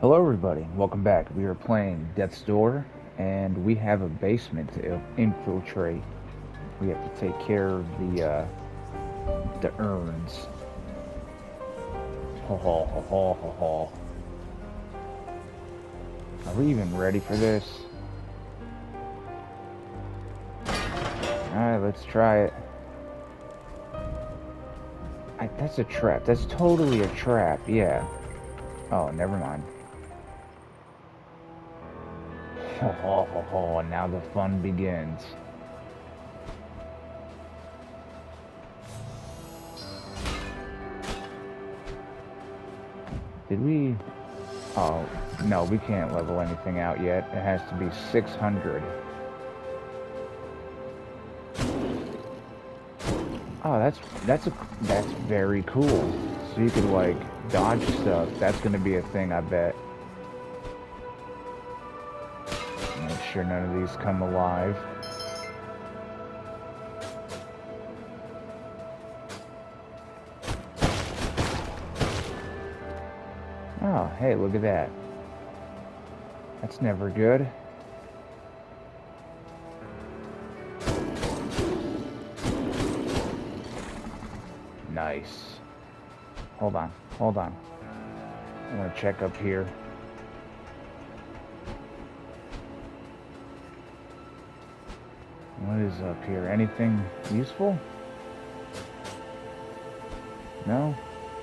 Hello everybody, welcome back. We are playing Death's Door, and we have a basement to infiltrate. We have to take care of the urns. Ho ho ho ho ho ho. Are we even ready for this? Alright, let's try it. That's a trap. That's totally a trap, yeah. Oh, never mind. Ho ho ho ho, and now the fun begins. Did we... Oh, no, we can't level anything out yet. It has to be 600. Oh, that's very cool. So you could, like, dodge stuff. That's gonna be a thing, I bet. Make sure none of these come alive. Oh, hey, look at that. That's never good. Nice. Hold on. I'm gonna check up here. What is up here? Anything useful? No?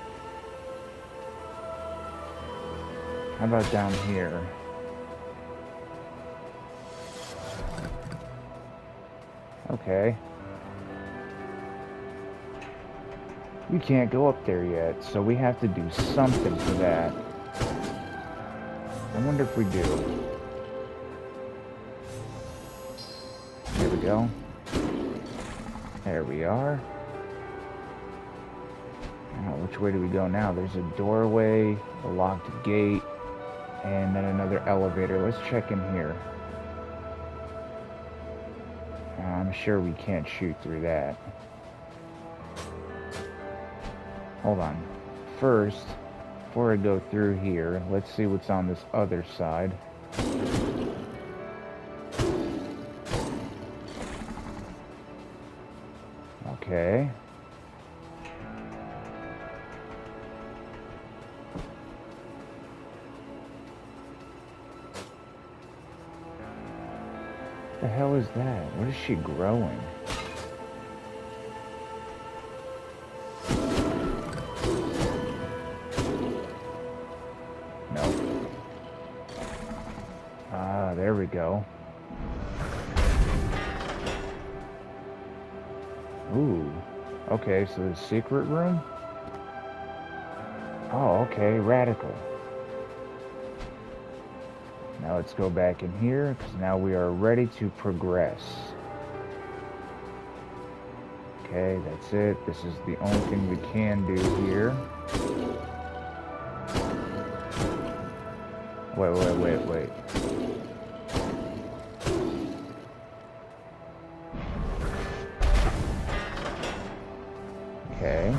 How about down here? Okay. We can't go up there yet, so we have to do something for that. I wonder if we do. Here we go. There we are. Now, which way do we go now? There's a doorway, a locked gate, and then another elevator. Let's check in here. I'm sure we can't shoot through that. Hold on. First, before I go through here, let's see what's on this other side. Okay. What the hell is that? What is she growing? Nope. Ah, there we go. Ooh. Okay, so the secret room? Oh, okay, radical. Now let's go back in here, because now we are ready to progress. Okay, that's it. This is the only thing we can do here. Wait. Okay.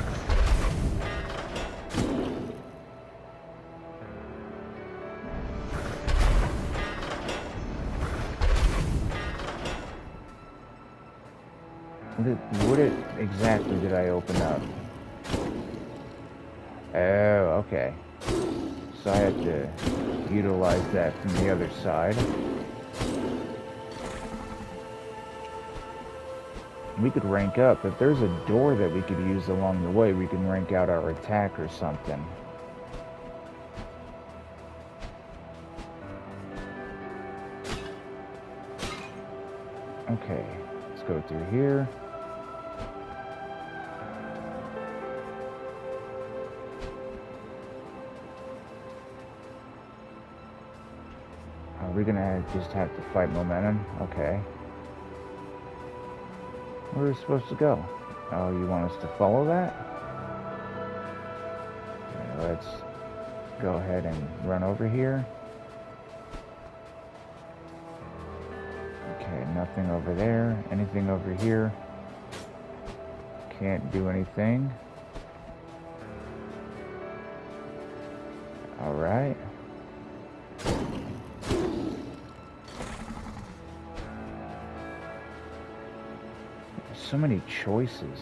What exactly did I open up? Oh, okay. So I have to utilize that from the other side. We could rank up. If there's a door that we could use along the way, we can rank out our attack or something. Okay, let's go through here. We're gonna just have to fight momentum. Okay. Where are we supposed to go? Oh, you want us to follow that? Okay, let's go ahead and run over here. Okay, nothing over there. Anything over here? Can't do anything. Alright. So many choices.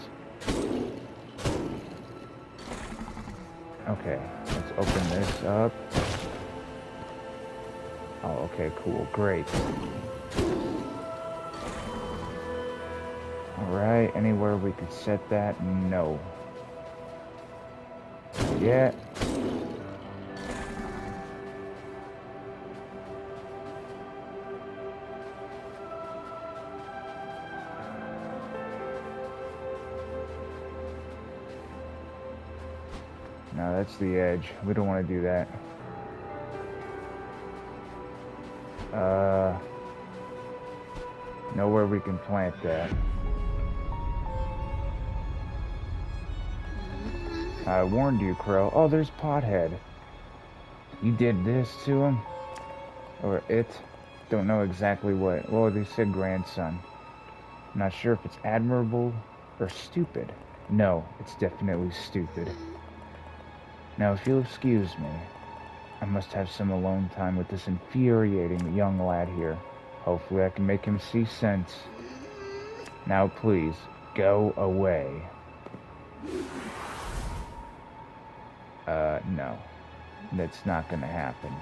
Okay, let's open this up. Oh, okay, cool, great. Alright, anywhere we could set that? No. Yeah. No, that's the edge. We don't want to do that. Nowhere we can plant that. I warned you, Crow. Oh, there's Pothead. You did this to him? Or it? Don't know exactly what. Well, they said grandson. I'm not sure if it's admirable or stupid. No, it's definitely stupid. Now, if you'll excuse me, I must have some alone time with this infuriating young lad here. Hopefully I can make him see sense. Now, please, go away. No. That's not gonna happen.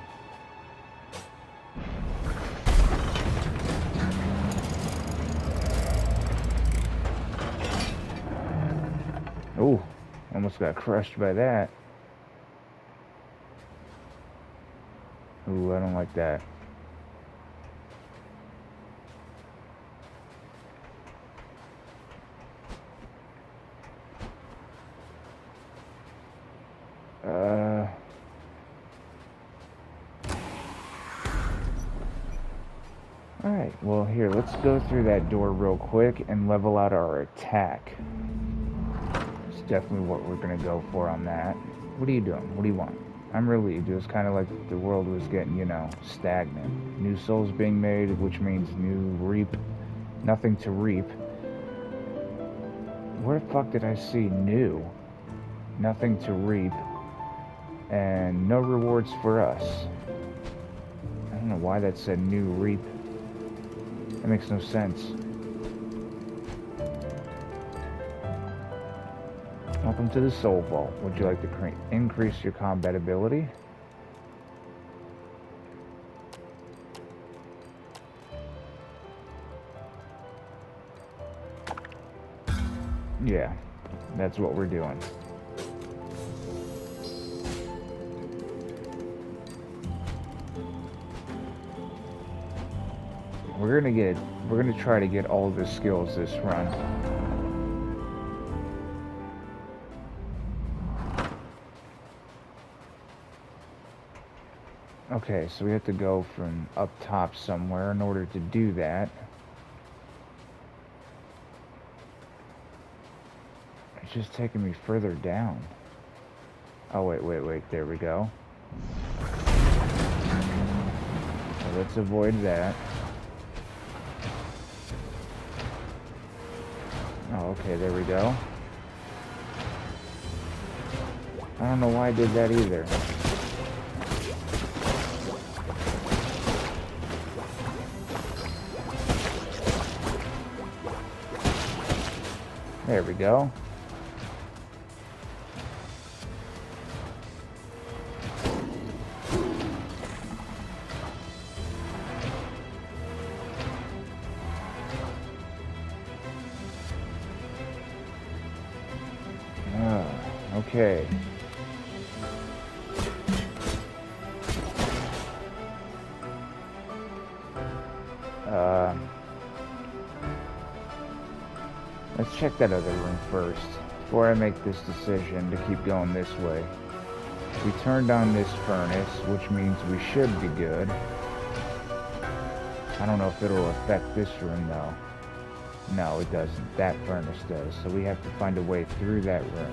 Oh, almost got crushed by that. Ooh, I don't like that. Alright, well here, let's go through that door real quick and level out our attack. It's definitely what we're gonna go for on that. What are you doing? What do you want? I'm relieved. It was kind of like the world was getting, you know, stagnant. New souls being made, which means new reap. Nothing to reap. Where the fuck did I see new? Nothing to reap. And no rewards for us. I don't know why that said new reap. That makes no sense. Welcome to the Soul Vault. Would you like to increase your combat ability? Yeah, that's what we're doing. We're gonna try to get all the skills this run. Okay, so we have to go from up top somewhere in order to do that. It's just taking me further down. Oh, wait, there we go. So let's avoid that. Oh, okay, there we go. I don't know why I did that either. There we go. Okay. Let's check that other room first, before I make this decision to keep going this way. We turned on this furnace, which means we should be good. I don't know if it'll affect this room, though. No, it doesn't. That furnace does, so we have to find a way through that room.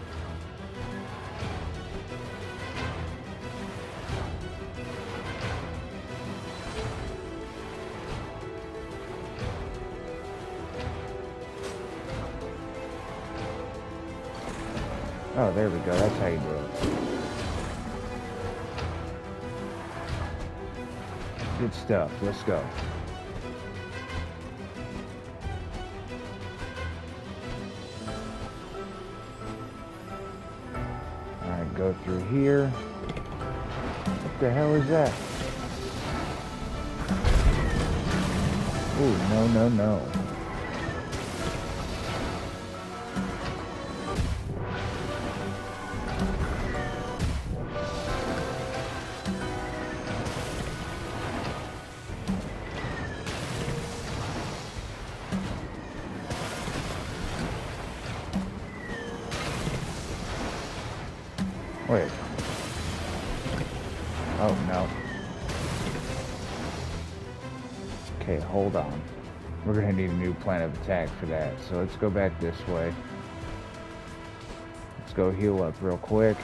Oh, there we go. That's how you do it. Good stuff. Let's go. through here. What the hell is that? Ooh, no, no, no. Wait. Oh, no. Okay, hold on. We're gonna need a new plan of attack for that. So let's go back this way. Let's go heal up real quick.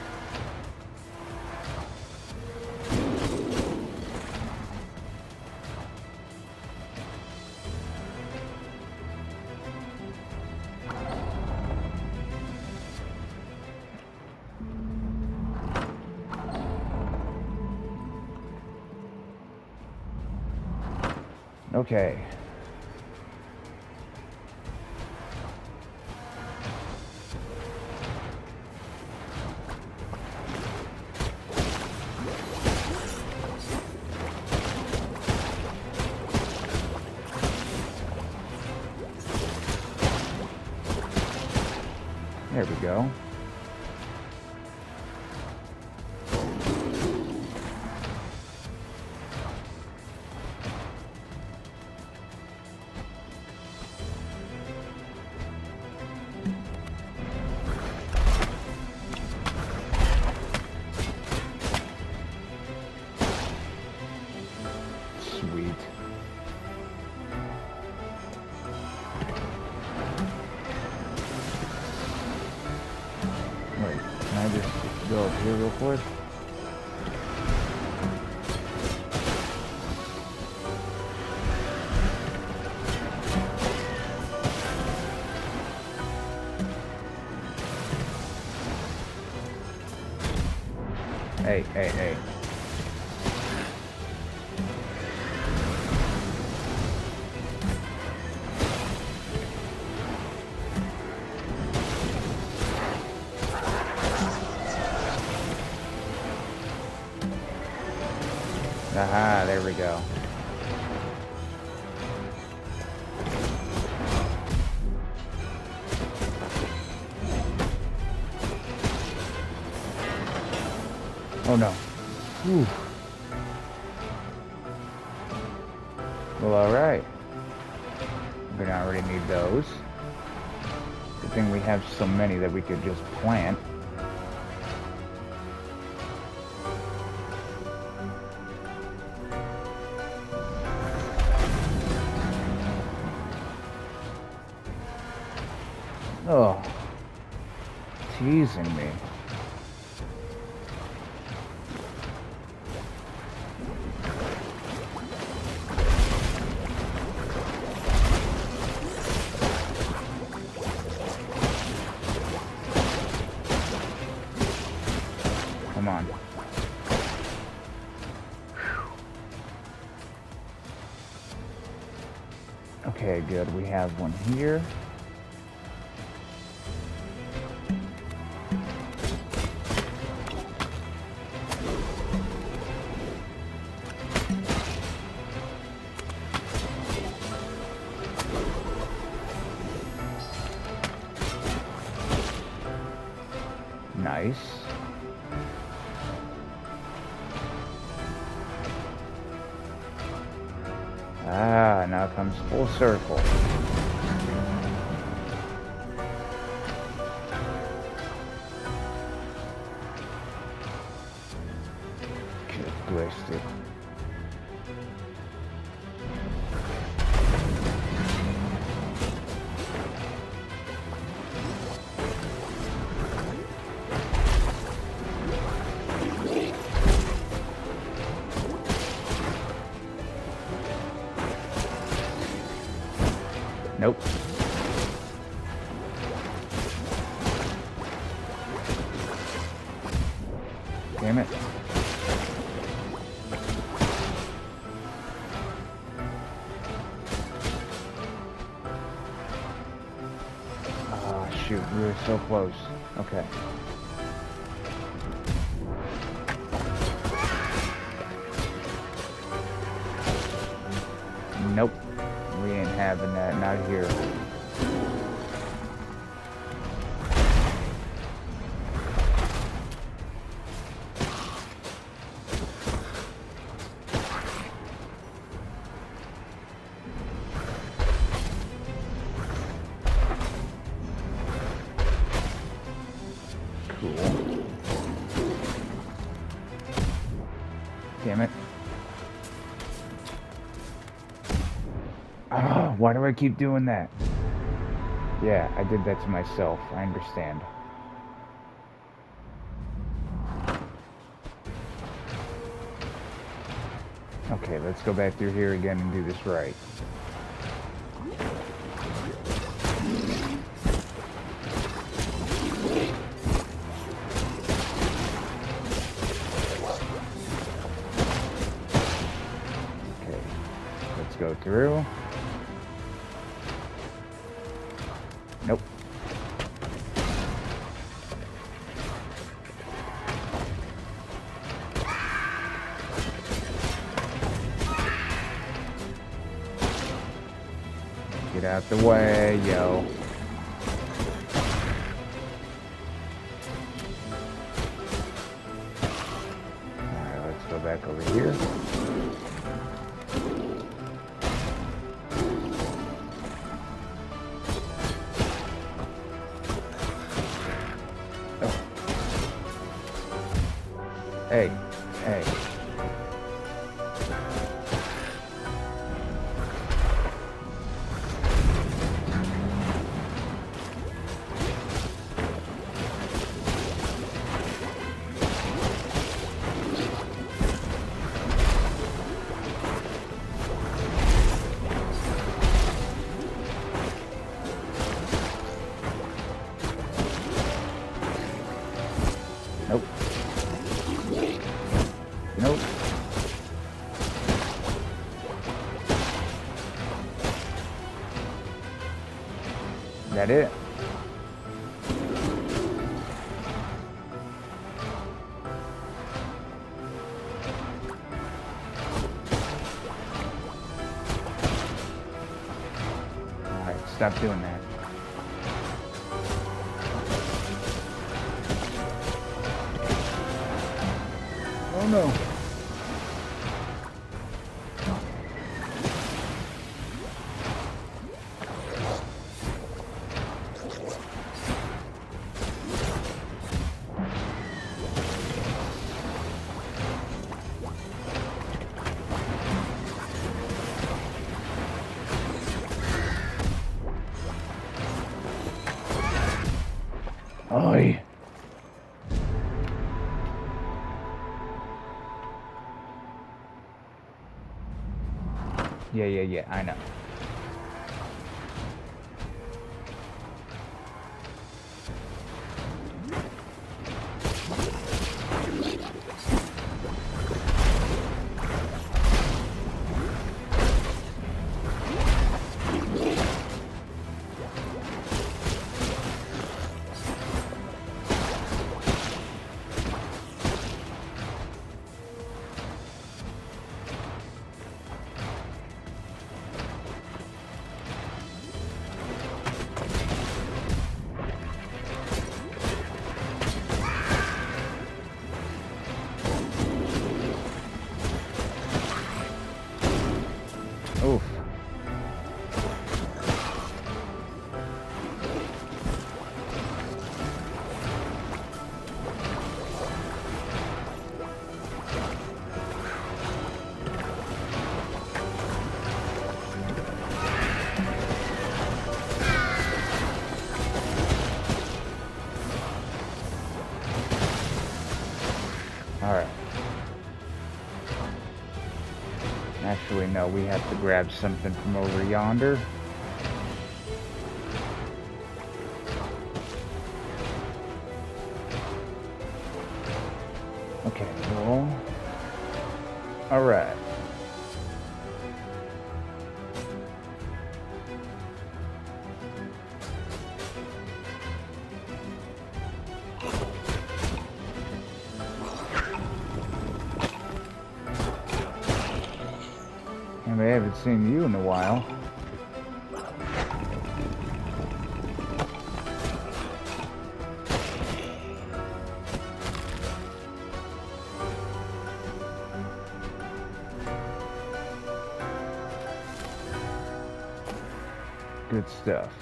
Okay. There we go. Sweet. Wait, can I just go up here real quick? Hey, hey, hey. Aha, there we go. Oh no. Whew. Well, alright. We're gonna already need those. Good thing we have so many that we could just plant. Oh, teasing me. Come on. Okay, good. We have one here. Nice. Ah, now it comes full circle. Just glitched it. Nope. Damn it. Oh, shoot. We were so close. Okay. Nope. We ain't having that. Not here. Cool. Damn it. Oh, why do I keep doing that? Yeah, I did that to myself. I understand. Okay, let's go back through here again and do this right. Okay, let's go through. Nope. Get out the way, yo. Alright, let's go back over here. Oh. Hey, hey. Nope. Nope. That it? Alright, stop doing that. Oh no. Oi. Yeah, I know. Oof. Alright. Actually, no, we have to grab something from over yonder. Okay, well... Alright. I haven't seen you in a while. Good stuff.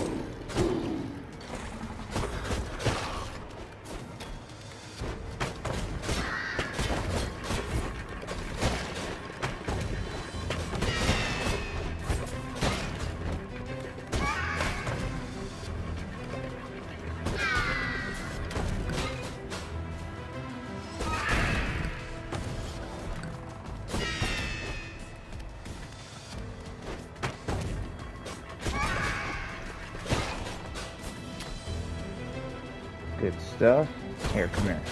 Good stuff. Here, come here.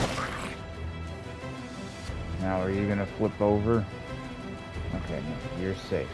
Now, are you gonna flip over? Okay, no, you're safe.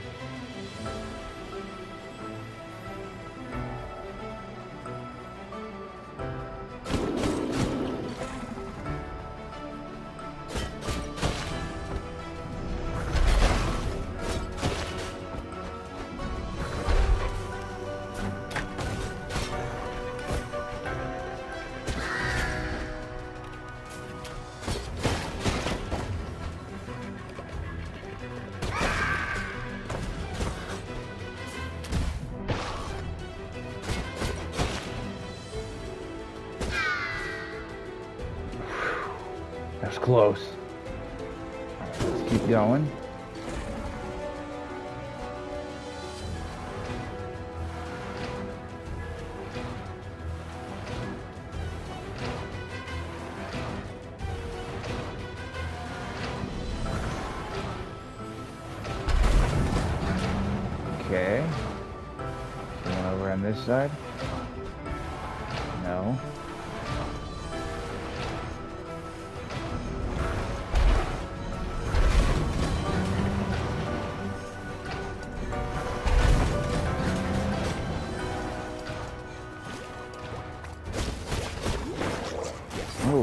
That's close. Let's keep going. Okay. Going over on this side? No. Oof.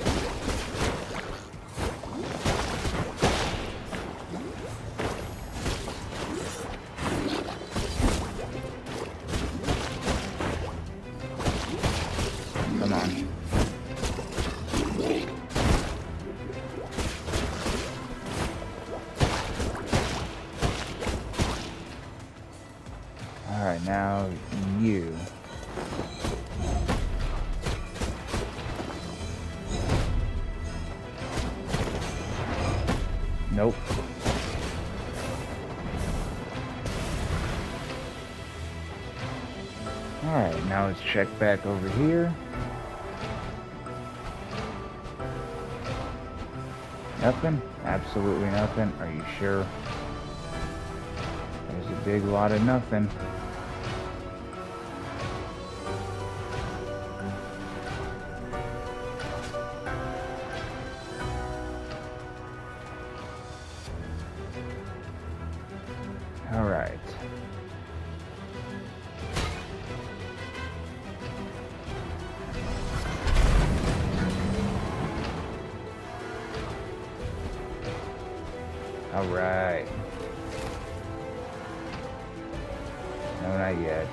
Come on. All right, now you. Nope. Alright, now let's check back over here. Nothing? Absolutely nothing. Are you sure? There's a big lot of nothing. All right. All right. No, not yet.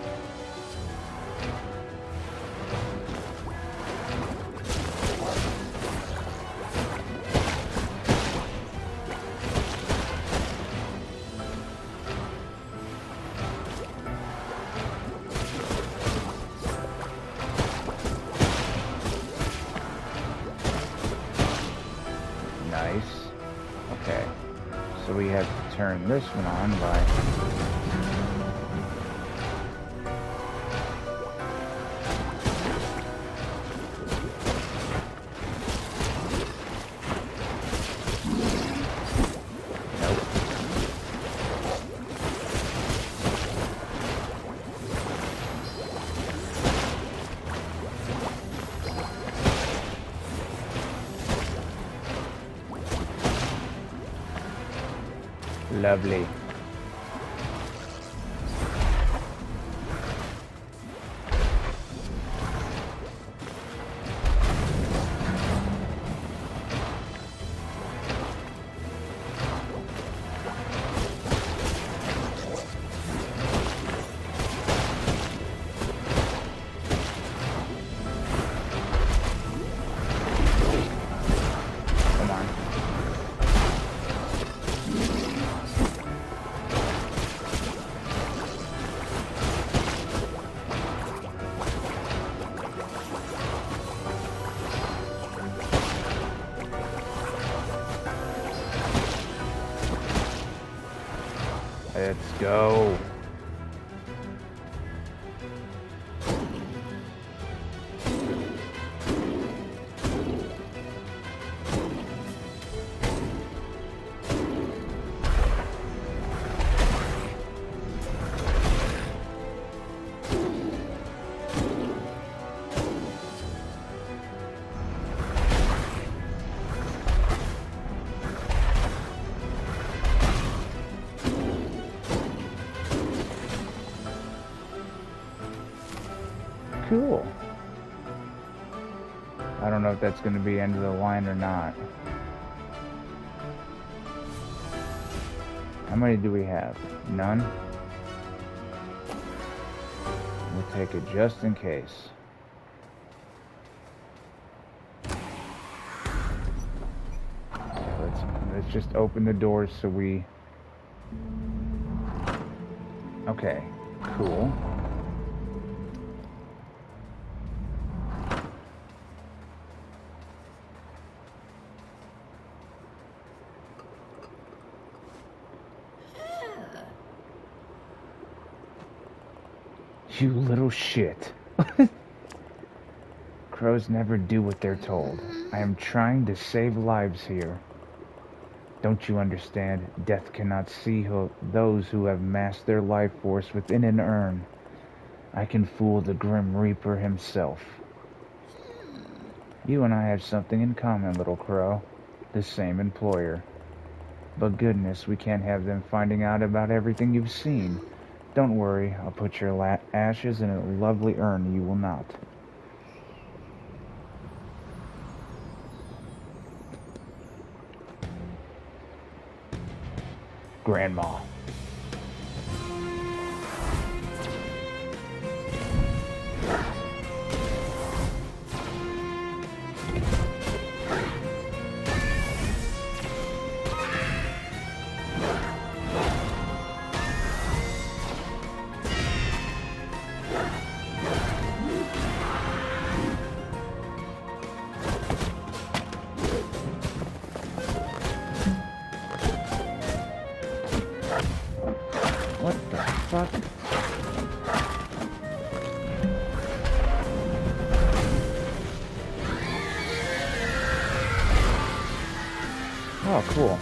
Nice. Okay. So we have to turn this one on by... Lovely. Let's go. Cool. I don't know if that's going to be end of the line or not. How many do we have? None? We'll take it just in case. Let's just open the doors so we... Okay, cool. You little shit. Crows never do what they're told. I am trying to save lives here. Don't you understand? Death cannot see those who have massed their life force within an urn. I can fool the Grim Reaper himself. You and I have something in common, little crow. The same employer. But goodness, we can't have them finding out about everything you've seen. Don't worry, I'll put your ashes in a lovely urn. You will not. Grandma. What the fuck? Oh, cool.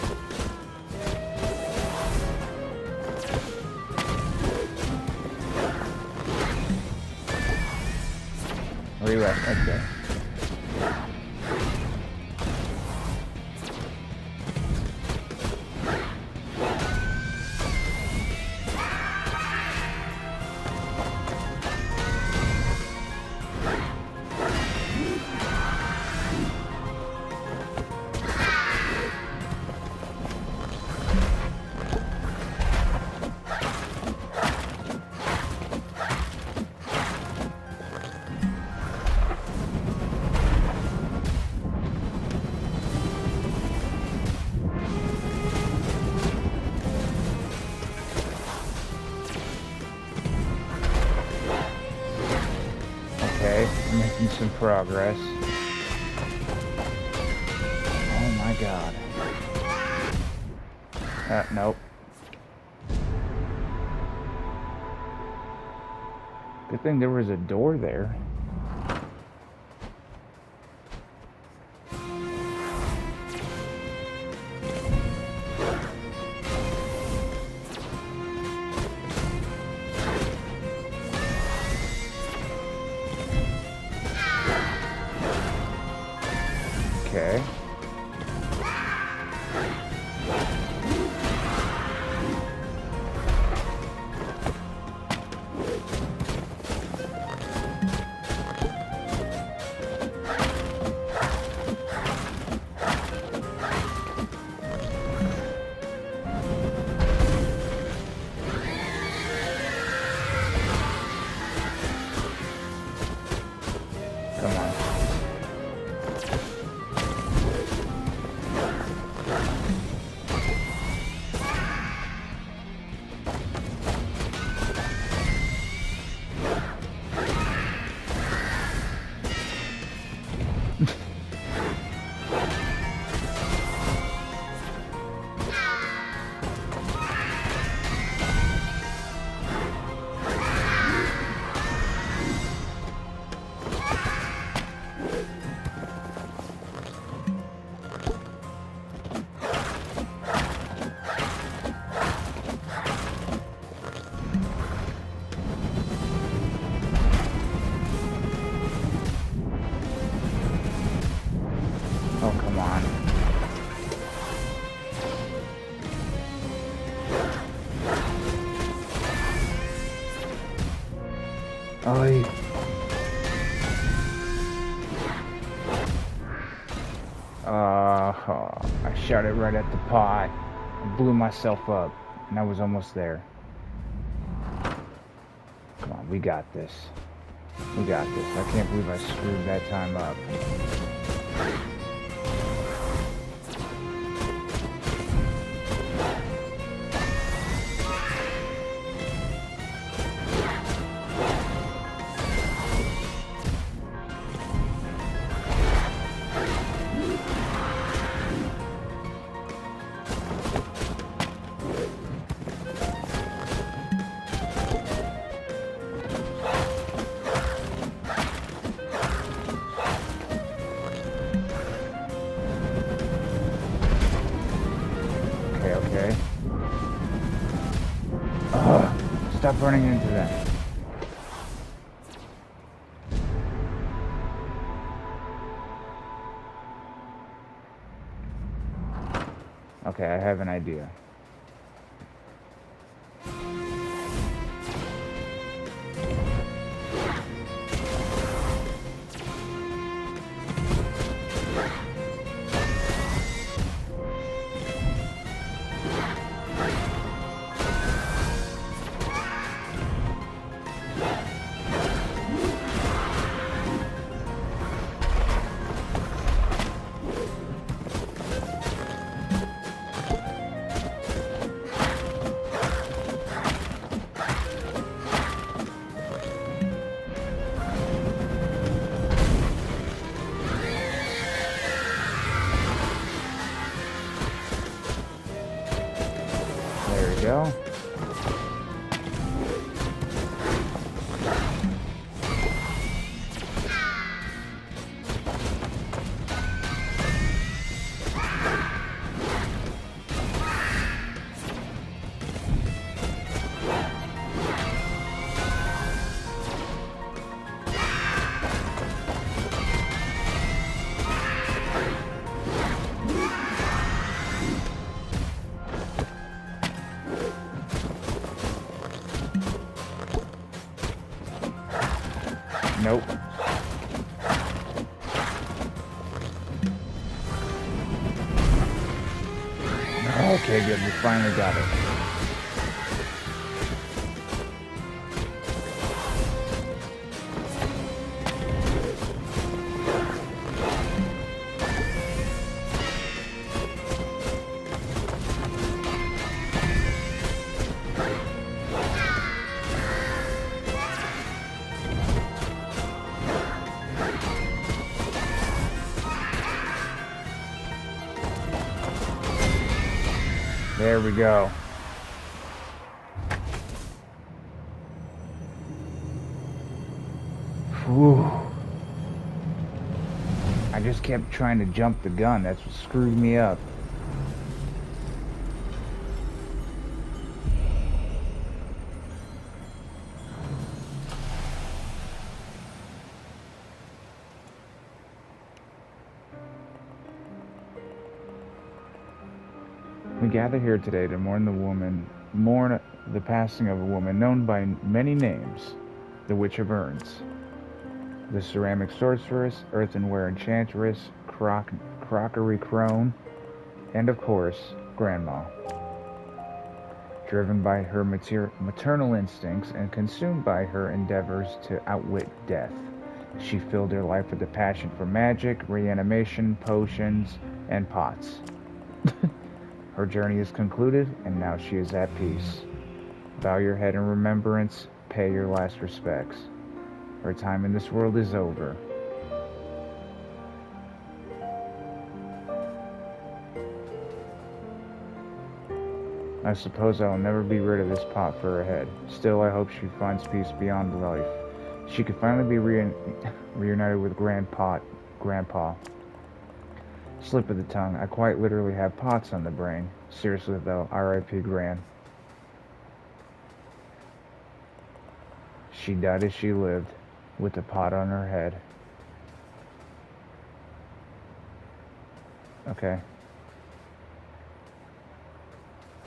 Where are you at? Right there. Okay, we're making some progress. Oh my god. Nope. Good thing there was a door there. Okay. Oi. I shot it right at the pot. I blew myself up, and I was almost there. Come on, we got this. We got this. I can't believe I screwed that time up. Okay. Stop running into that. Okay, I have an idea. There we go. Nope. Okay, good. We finally got it. There we go. Whew. I just kept trying to jump the gun. That's what screwed me up. We gather here today to mourn the passing of a woman known by many names, the Witch of Urns, the ceramic sorceress, earthenware enchantress, crockery crone, and of course, Grandma. Driven by her maternal instincts and consumed by her endeavors to outwit death, she filled her life with a passion for magic, reanimation, potions, and pots. Her journey is concluded, and now she is at peace. Bow your head in remembrance, pay your last respects. Her time in this world is over. I suppose I will never be rid of this pot for her head. Still, I hope she finds peace beyond life. She could finally be reunited with Grandpa. Slip of the tongue. I quite literally have pots on the brain. Seriously though, R.I.P. Gran. She died as she lived, with a pot on her head. Okay.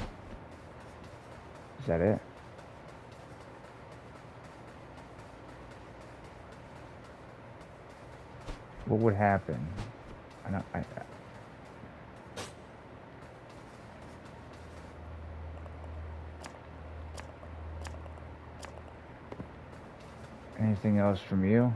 Is that it? What would happen? Anything else from you?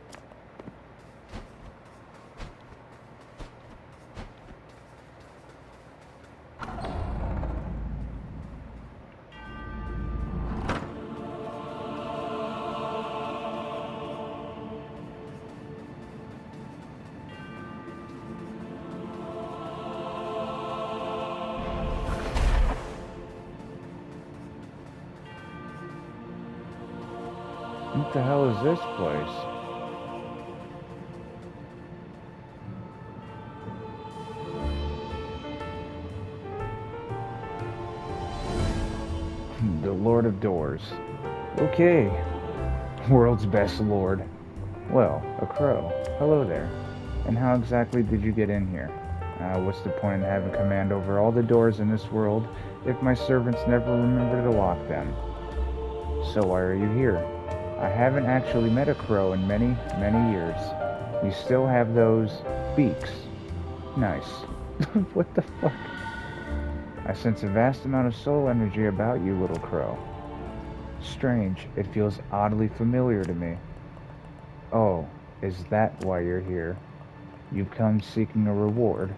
What the hell is this place? The Lord of Doors. Okay. World's best lord. Well, a crow. Hello there. And how exactly did you get in here? What's the point in having command over all the doors in this world if my servants never remember to lock them? So why are you here? I haven't actually met a crow in many, many years. You still have those beaks. Nice. What the fuck? I sense a vast amount of soul energy about you, little crow. Strange. It feels oddly familiar to me. Oh, is that why you're here? You've come seeking a reward.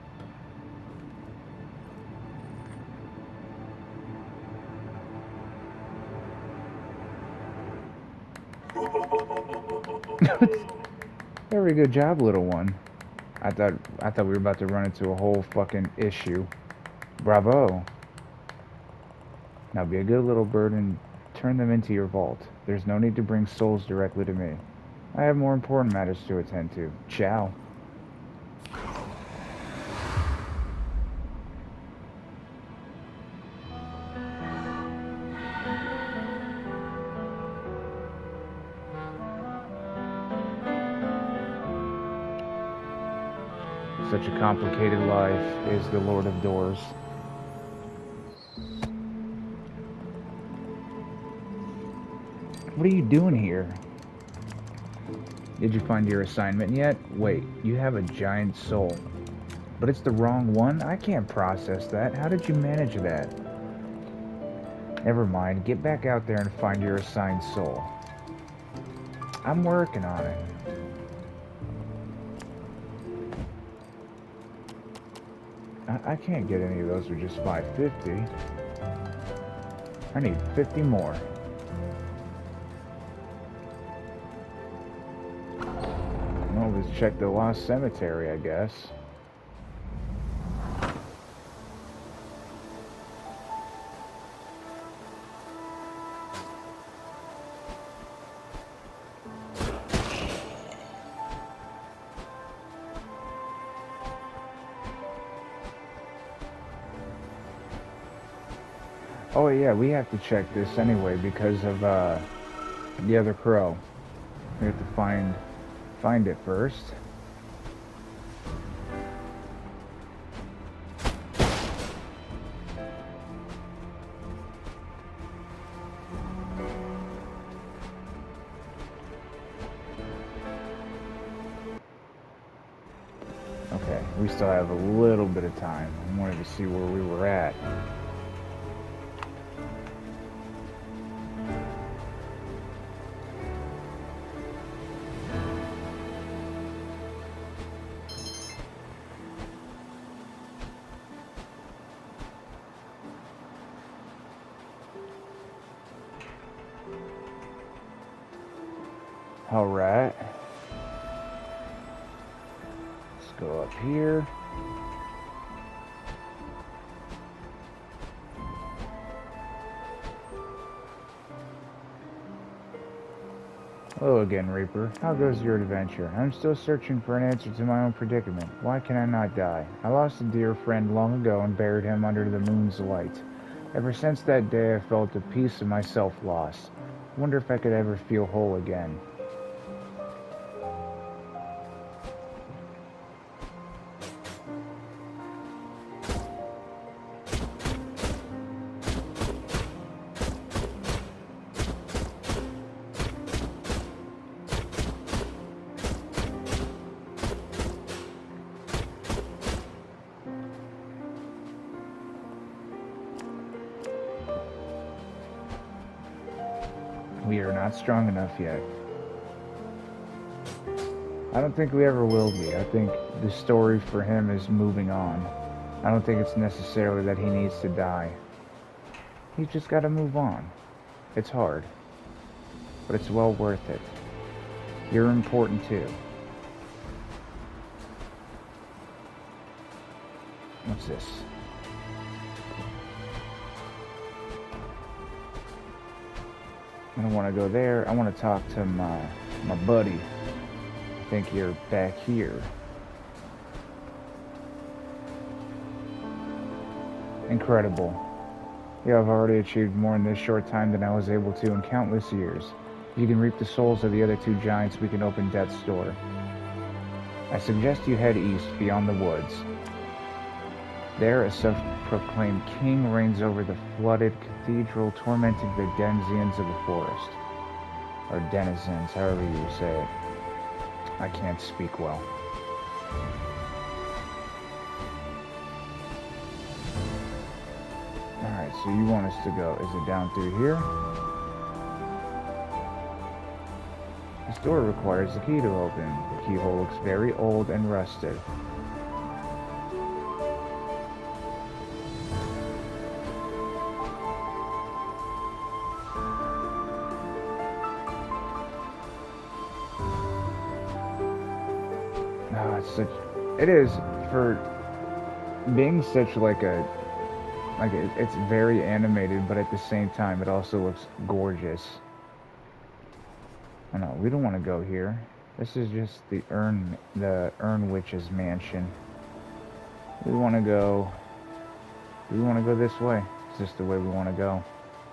Very good job, little one. I thought we were about to run into a whole fucking issue. Bravo. Now be a good little bird and turn them into your vault. There's no need to bring souls directly to me. I have more important matters to attend to. Ciao. Such a complicated life is the Lord of Doors. What are you doing here? Did you find your assignment yet? Wait, you have a giant soul. But it's the wrong one? I can't process that. How did you manage that? Never mind. Get back out there and find your assigned soul. I'm working on it. I can't get any of those for just $5.50. I need 50 more. Well, let's check the lost cemetery, I guess. Oh yeah, we have to check this anyway because of the other crow. We have to find it first. Okay, we still have a little bit of time. I wanted to see where we were at. All right. Let's go up here. Hello again, Reaper. How goes your adventure? I'm still searching for an answer to my own predicament. Why can I not die? I lost a dear friend long ago and buried him under the moon's light. Ever since that day, I felt a piece of myself lost. Wonder if I could ever feel whole again. We are not strong enough yet. I don't think we ever will be. I think the story for him is moving on. I don't think it's necessarily that he needs to die. He's just got to move on. It's hard, but it's well worth it. You're important too. What's this? I don't want to go there. I want to talk to my buddy. I think you're back here. Incredible. You have already achieved more in this short time than I was able to in countless years. If you can reap the souls of the other two giants, we can open Death's Door. I suggest you head east, beyond the woods. There, a self-proclaimed king reigns over the flooded cathedral, tormenting the denizens of the forest. Or denizens, however you say it. I can't speak well. Alright, so you want us to go. Is it down through here? This door requires a key to open. The keyhole looks very old and rusted. It is, for being such like a, it's very animated, but at the same time it also looks gorgeous. Oh no, we don't want to go here. This is just the Urn Witch's mansion. We want to go this way. It's just the way we want to go.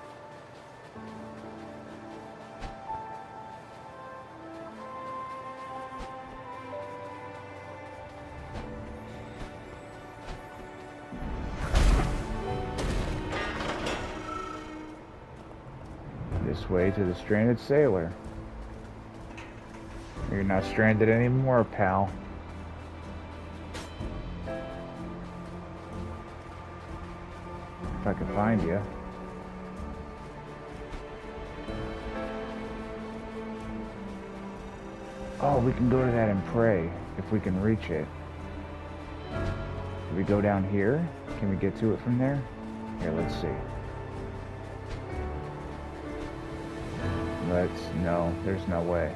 Way to the stranded sailor. You're not stranded anymore, pal. If I can find you. Oh, we can go to that and pray if we can reach it. Do we go down here? Can we get to it from there? Here, let's see. No, there's no way.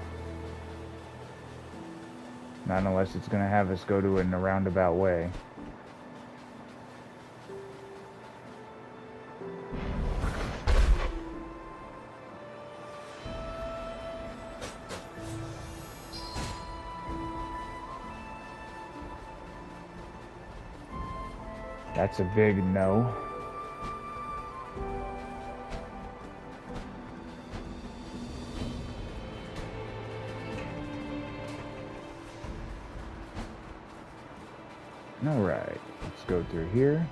Not unless it's gonna have us go to it in a roundabout way. That's a big no. Alright, let's go through here.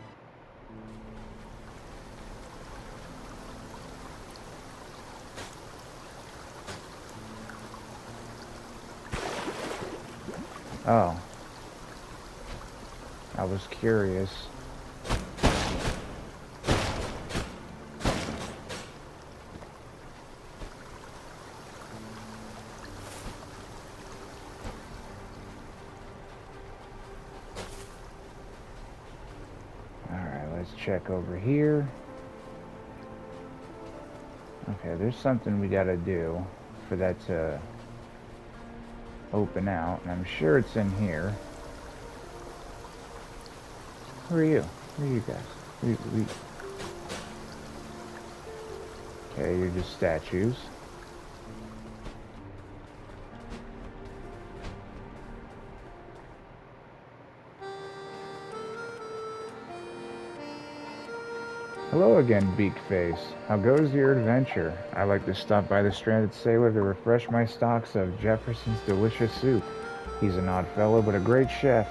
Oh. I was curious. Check over here. Okay, there's something we gotta do for that to open out, and I'm sure it's in here. Who are you? Who are you guys? Okay, you're just statues. Hello again, Beakface. How goes your adventure? I like to stop by the stranded sailor to refresh my stocks of Jefferson's delicious soup. He's an odd fellow, but a great chef.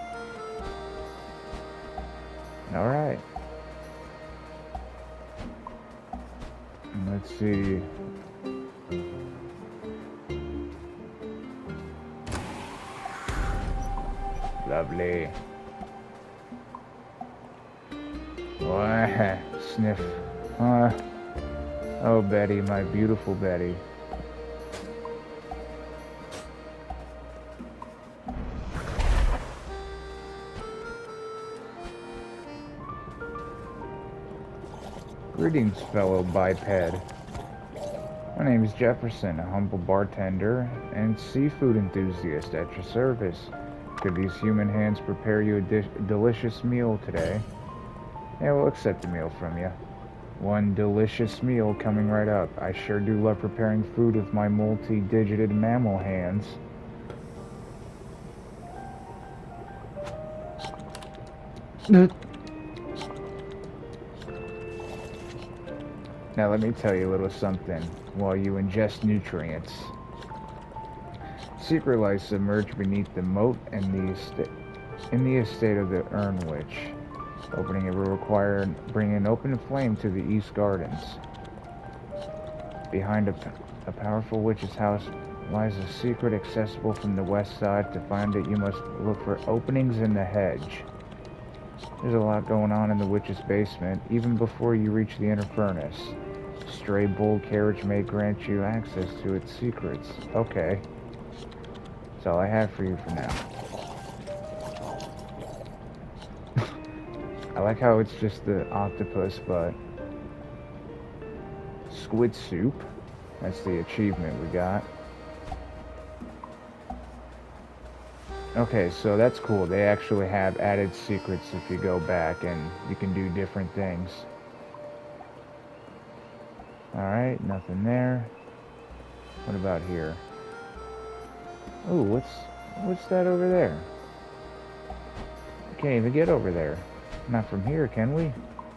Alright. Let's see. Lovely. What? Sniff. Oh, Betty, my beautiful Betty. Greetings, fellow biped. My name is Jefferson, a humble bartender and seafood enthusiast at your service. Could these human hands prepare you a delicious meal today? Yeah, we'll accept a meal from you. One delicious meal coming right up. I sure do love preparing food with my multi-digited mammal hands. Now let me tell you a little something while you ingest nutrients. Secret life submerged beneath the moat in the estate of the Urn Witch. Opening it will require bringing an open flame to the East Gardens. Behind a powerful witch's house lies a secret accessible from the west side. To find it, you must look for openings in the hedge. There's a lot going on in the witch's basement, even before you reach the inner furnace. Stray bull carriage may grant you access to its secrets. Okay. That's all I have for you for now. I like how it's just the octopus, but squid soup. That's the achievement we got. Okay, so that's cool. They actually have added secrets if you go back, and you can do different things. Alright, nothing there. What about here? Ooh, what's that over there? I can't even get over there. Not from here, can we?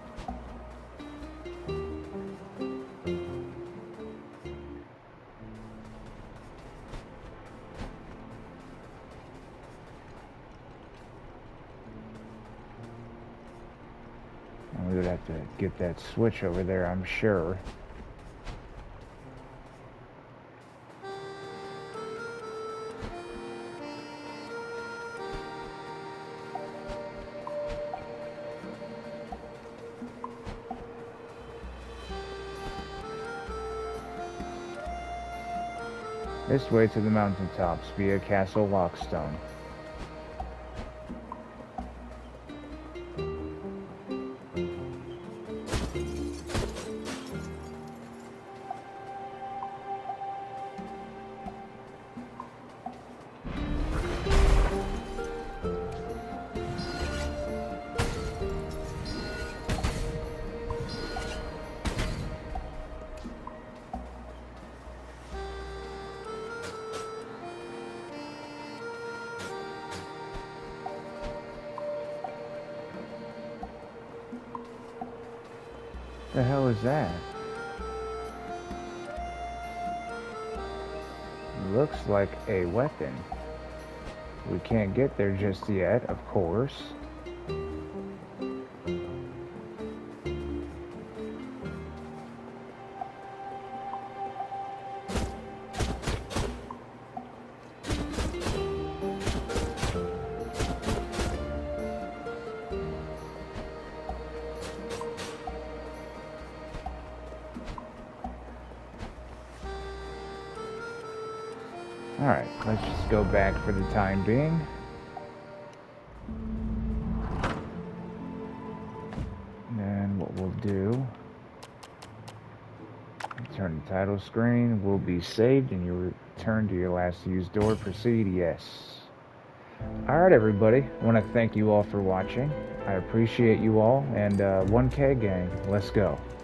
We would have to get that switch over there, I'm sure. This way to the mountaintops via Castle Lockstone. The hell is that? Looks like a weapon. We can't get there just yet, of course. Alright, let's just go back for the time being. And what we'll do, turn the title screen, will be saved, and you return to your last used door. Proceed, yes. Alright everybody, I want to thank you all for watching. I appreciate you all, and 1K gang, let's go.